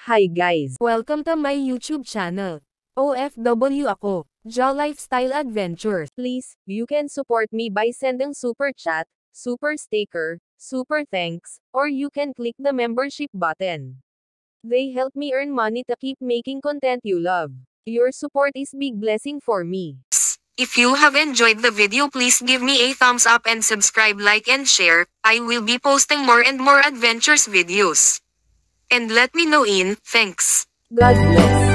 Hi guys! Welcome to my YouTube channel. OFW ako, Ja Lifestyle Adventures. Please, you can support me by sending super chat, super sticker, super thanks, or you can click the membership button. They help me earn money to keep making content you love. Your support is big blessing for me. If you have enjoyed the video, please give me a thumbs up and subscribe, like and share. I will be posting more and more adventures videos. And let me know in, thanks. God bless.